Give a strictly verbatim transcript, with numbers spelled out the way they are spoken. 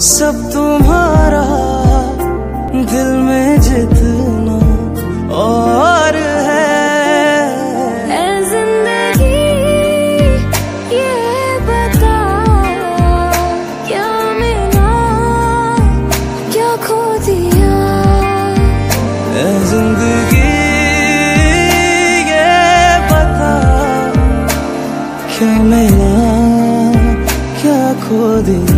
सब तुम्हारा दिल में जितना और है। ऐ जिंदगी ये बता, क्या मिला क्या खो दिया। ऐ जिंदगी ये बता, क्या मिला क्या खो दिया।